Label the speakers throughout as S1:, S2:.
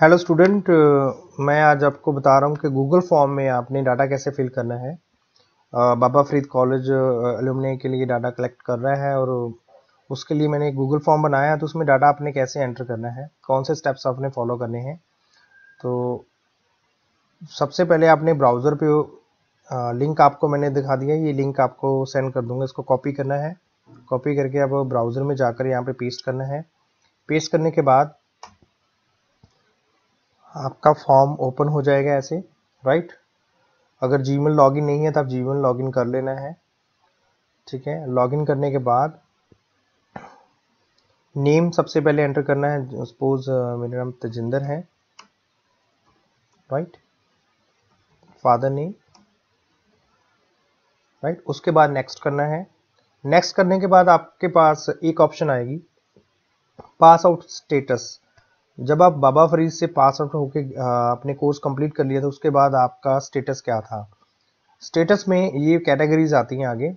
S1: Hello student, मैं आज आपको बता रहा हूँ कि गूगल फॉर्म में आपने डाटा कैसे फिल करना है। बाबा फरीद कॉलेज एलुमनी के लिए डाटा कलेक्ट कर रहा है और उसके लिए मैंने एक गूगल फॉर्म बनाया है। तो उसमें डाटा आपने कैसे एंटर करना है, कौन से स्टेप्स आपने फॉलो करने हैं। तो सबसे पहले आपने ब्राउज़र पे लिंक आपको मैंने दिखा दिया, ये लिंक आपको सेंड कर दूंगा। इसको कॉपी करना है, कॉपी करके आप ब्राउज़र में जाकर यहाँ पे पेस्ट करना है। पेस्ट करने के बाद आपका फॉर्म ओपन हो जाएगा ऐसे, राइट। अगर जीमेल लॉगिन नहीं है तो आप जीमेल लॉगिन कर लेना है, ठीक है। लॉगिन करने के बाद नेम सबसे पहले एंटर करना है। सपोज मेरा नाम तजिंदर है, राइट। Father name, right. उसके बाद नेक्स्ट करना है। नेक्स्ट करने के बाद आपके पास एक ऑप्शन आएगी, पास आउट स्टेटस। जब आप बाबा फरीद से पास आउट होके अपने कोर्स कंप्लीट कर लिया तो उसके बाद आपका स्टेटस क्या था। स्टेटस में ये कैटेगरीज आती हैं आगे।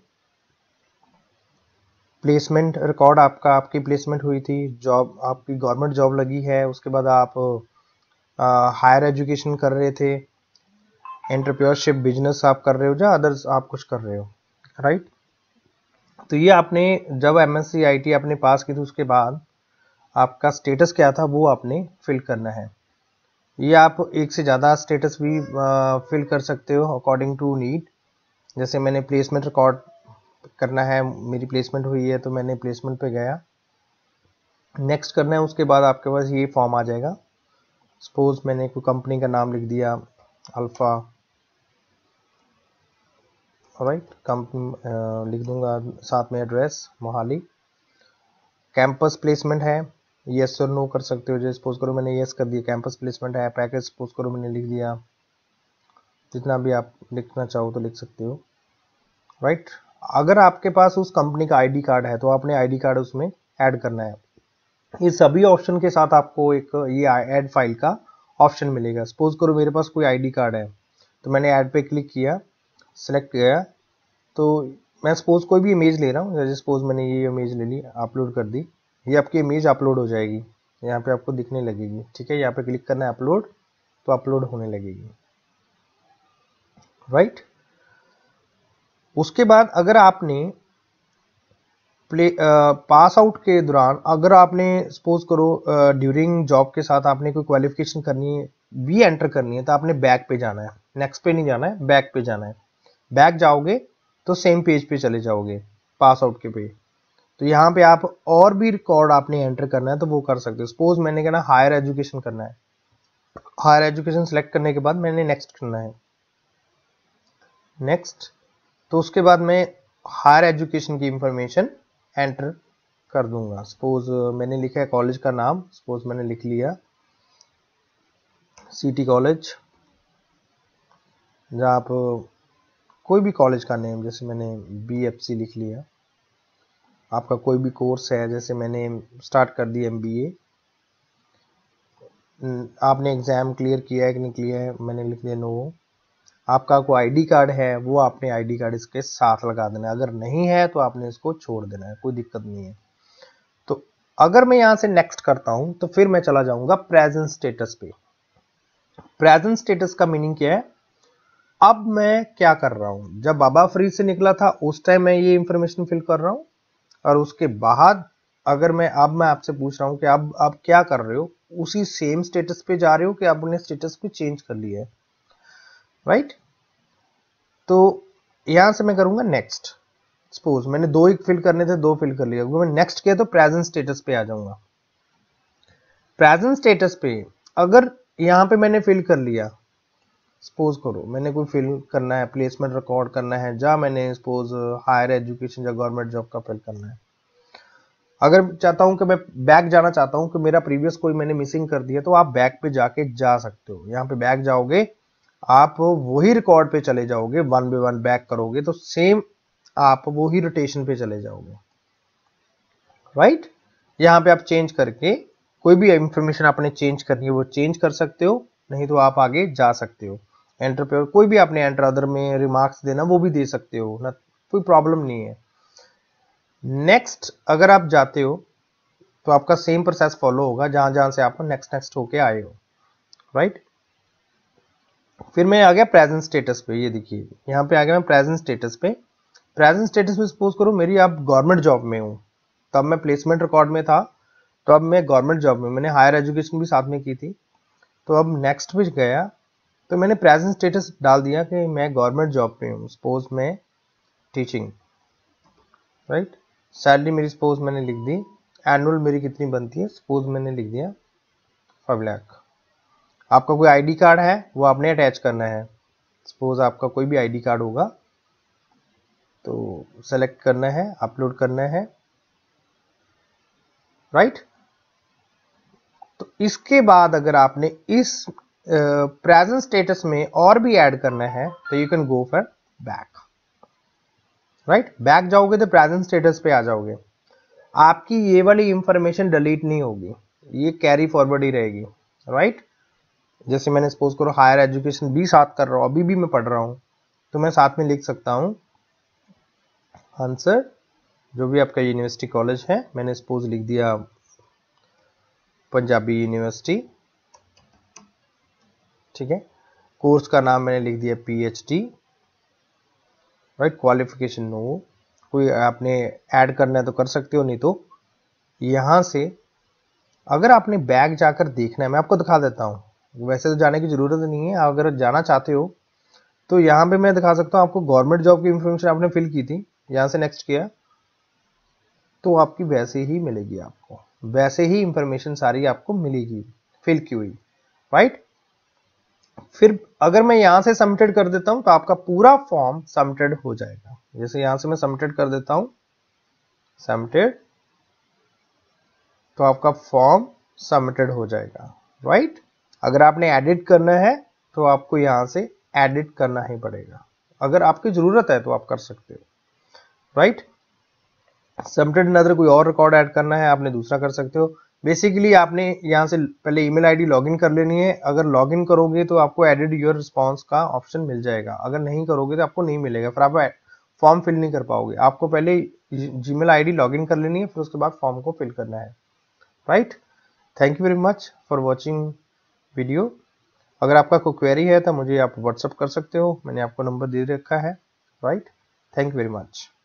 S1: प्लेसमेंट रिकॉर्ड, आपकी प्लेसमेंट हुई थी, जॉब आपकी गवर्नमेंट जॉब लगी है, उसके बाद आप हायर एजुकेशन कर रहे थे, एंटरप्रेन्योरशिप बिजनेस आप कर रहे हो या अदर्स आप कुछ कर रहे हो, राइट। तो ये आपने जब एमएससी आईटी आपने पास की थी उसके बाद आपका स्टेटस क्या था वो आपने फिल करना है। ये आप एक से ज़्यादा स्टेटस भी फिल कर सकते हो अकॉर्डिंग टू नीड। जैसे मैंने प्लेसमेंट रिकॉर्ड करना है, मेरी प्लेसमेंट हुई है तो मैंने प्लेसमेंट पे गया। नेक्स्ट करना है, उसके बाद आपके पास ये फॉर्म आ जाएगा। सपोज मैंने कोई कंपनी का नाम लिख दिया, अल्फा, राइट। कंपनी लिख दूंगा, साथ में एड्रेस मोहाली। कैंपस प्लेसमेंट है, यस और नो कर सकते हो। जैसे सपोज करो मैंने यस कर दिया, कैंपस प्लेसमेंट है। पैकेज सपोज करो मैंने लिख दिया, जितना भी आप लिखना चाहो तो लिख सकते हो, राइट। अगर आपके पास उस कंपनी का आईडी कार्ड है तो आपने आईडी कार्ड उसमें ऐड करना है। ये सभी ऑप्शन के साथ आपको एक ये ऐड फाइल का ऑप्शन मिलेगा। सपोज करो मेरे पास कोई आईडी कार्ड है तो मैंने ऐड पे क्लिक किया, सेलेक्ट किया, तो मैं सपोज कोई भी इमेज ले रहा हूँ। जैसे सपोज मैंने ये इमेज ले ली, अपलोड कर दी, ये आपकी इमेज अपलोड हो जाएगी, यहाँ पे आपको दिखने लगेगी, ठीक है। यहाँ पे क्लिक करना है अपलोड, तो अपलोड होने लगेगी, राइट। उसके बाद अगर आपने पास आउट के दौरान अगर आपने सपोज करो ड्यूरिंग जॉब के साथ आपने कोई क्वालिफिकेशन करनी है भी एंटर करनी है तो आपने बैक पे जाना है, नेक्स्ट पे नहीं जाना है, बैक पे जाना है। बैक जाओगे तो सेम पेज पे चले जाओगे पास आउट के पे। तो यहाँ पे आप और भी रिकॉर्ड आपने एंटर करना है तो वो कर सकते हो। सपोज मैंने कहना हायर एजुकेशन करना है, हायर एजुकेशन सेलेक्ट करने के बाद मैंने नेक्स्ट करना है, नेक्स्ट। तो उसके बाद मैं हायर एजुकेशन की इंफॉर्मेशन एंटर कर दूंगा। सपोज मैंने लिखा है कॉलेज का नाम, सपोज मैंने लिख लिया सिटी कॉलेज, जहाँ आप कोई भी कॉलेज का नेम, जैसे मैंने बीएफसी लिख लिया। आपका कोई भी कोर्स है, जैसे मैंने स्टार्ट कर दिया एमबीए। आपने एग्जाम क्लियर किया है कि नहीं किया है, मैंने लिख दिया नो। आपका कोई आईडी कार्ड है वो आपने आईडी कार्ड इसके साथ लगा देना है, अगर नहीं है तो आपने इसको छोड़ देना है, कोई दिक्कत नहीं है। तो अगर मैं यहां से नेक्स्ट करता हूं तो फिर मैं चला जाऊंगा प्रेजेंट स्टेटस पे। प्रेजेंट स्टेटस का मीनिंग क्या है, अब मैं क्या कर रहा हूं। जब बाबा फरीद से निकला था उस टाइम मैं ये इंफॉर्मेशन फिल कर रहा हूं, और उसके बाद अगर मैं आपसे पूछ रहा हूं कि अब आप क्या कर रहे हो, उसी सेम स्टेटस पे जा रहे हो कि आपने स्टेटस को चेंज कर लिया है, राइट। तो यहां से मैं करूंगा नेक्स्ट। सपोज मैंने दो ही फिल करने थे, दो फिल कर लिया, मैं नेक्स्ट किया तो प्रेजेंट स्टेटस पे आ जाऊंगा। प्रेजेंट स्टेटस पे अगर यहां पे मैंने फिल कर लिया, सपोज करो मैंने कोई फिल करना है, प्लेसमेंट रिकॉर्ड करना है, या मैंने सपोज हायर एजुकेशन या गवर्नमेंट जॉब का फिल करना है। अगर चाहता हूं कि मैं बैक जाना चाहता हूं कि मेरा प्रीवियस कोई मैंने मिसिंग कर दिया, तो आप बैक पे जाके जा सकते हो। यहाँ पे बैक जाओगे, आप वही रिकॉर्ड पे चले जाओगे, वन बाय वन बैक करोगे तो सेम आप वही रोटेशन पे चले जाओगे, राइट। यहाँ पे आप चेंज करके कोई भी इंफॉर्मेशन आपने चेंज करनी है वो चेंज कर सकते हो, नहीं तो आप आगे जा सकते हो। एंटर पे कोई भी आपने एंटर अदर में रिमार्क्स देना वो भी दे सकते हो ना, कोई प्रॉब्लम नहीं है। नेक्स्ट अगर आप जाते हो तो आपका सेम प्रोसेस फॉलो होगा जहां जहां से आप नेक्स्ट नेक्स्ट होके आए हो। राइट। फिर मैं आ गया प्रेजेंट स्टेटस पे, ये देखिए यहाँ पे आ गया मैं प्रेजेंट स्टेटस पे। प्रेजेंट स्टेटस में सपोज करो मेरी आप गवर्नमेंट जॉब में हूँ, तब मैं प्लेसमेंट रिकॉर्ड में था, तो अब मैं गवर्नमेंट जॉब में, मैंने हायर एजुकेशन भी साथ में की थी। तो अब नेक्स्ट पे गया तो मैंने प्रेजेंट स्टेटस डाल दिया कि मैं गवर्नमेंट जॉब पे हूँ, सपोज मैं टीचिंग, राइट। सैलरी मेरी सपोज मैंने लिख दी, एनुअल मेरी कितनी बनती है, सपोज मैंने लिख दिया 5 लाख। आपका कोई आईडी कार्ड है वो आपने अटैच करना है, सपोज आपका कोई भी आईडी कार्ड होगा तो सेलेक्ट करना है, अपलोड करना है, राइट। तो इसके बाद अगर आपने इस प्रेजेंट स्टेटस में और भी ऐड करना है तो you can go for back, right. Back जाओगे तो प्रेजेंट स्टेटस पे आ जाओगे, आपकी ये वाली इंफॉर्मेशन डिलीट नहीं होगी, ये कैरी फॉरवर्ड ही रहेगी, राइट। जैसे मैंने सपोज करो हायर एजुकेशन भी साथ कर रहा हूँ, अभी भी मैं पढ़ रहा हूँ, तो मैं साथ में लिख सकता हूँ आंसर, जो भी आपका यूनिवर्सिटी कॉलेज है, मैंने सपोज लिख दिया पंजाबी यूनिवर्सिटी, ठीक है। कोर्स का नाम मैंने लिख दिया पीएचडी, राइट। क्वालिफिकेशन नो, कोई आपने ऐड करना है तो कर सकते हो, नहीं तो यहां से अगर आपने बैग जाकर देखना है, मैं आपको दिखा देता हूँ, वैसे तो जाने की जरूरत नहीं है, अगर जाना चाहते हो तो यहाँ पे मैं दिखा सकता हूँ आपको। गवर्नमेंट जॉब की इंफॉर्मेशन आपने फिल की थी, यहाँ से नेक्स्ट किया तो आपकी वैसे ही मिलेगी, आपको वैसे ही इंफॉर्मेशन सारी आपको मिलेगी फिल की हुई, राइट। फिर अगर मैं यहां से सबमिटेड कर देता हूं तो आपका पूरा फॉर्म सबमिटेड हो जाएगा। जैसे यहां से मैं सबमिटेड कर देता हूं, सबमिटेड, तो आपका फॉर्म सबमिटेड हो जाएगा, राइट। अगर आपने एडिट करना है तो आपको यहां से एडिट करना ही पड़ेगा, अगर आपकी जरूरत है तो आप कर सकते हो, राइट। सबमिटेड नदर कोई और रिकॉर्ड ऐड करना है आपने दूसरा कर सकते हो। बेसिकली आपने यहाँ से पहले ईमेल आईडी लॉगिन कर लेनी है, अगर लॉगिन करोगे तो आपको एडिट योर रिस्पॉन्स का ऑप्शन मिल जाएगा, अगर नहीं करोगे तो आपको नहीं मिलेगा, फिर आप फॉर्म फिल नहीं कर पाओगे। आपको पहले जीमेल आईडी लॉगिन कर लेनी है, फिर उसके बाद फॉर्म को फिल करना है, right. Thank you very much for watching video. अगर आपका कोई क्वेरी है तो मुझे आप व्हाट्सअप कर सकते हो, मैंने आपको नंबर दे रखा है, right. Thank you very much.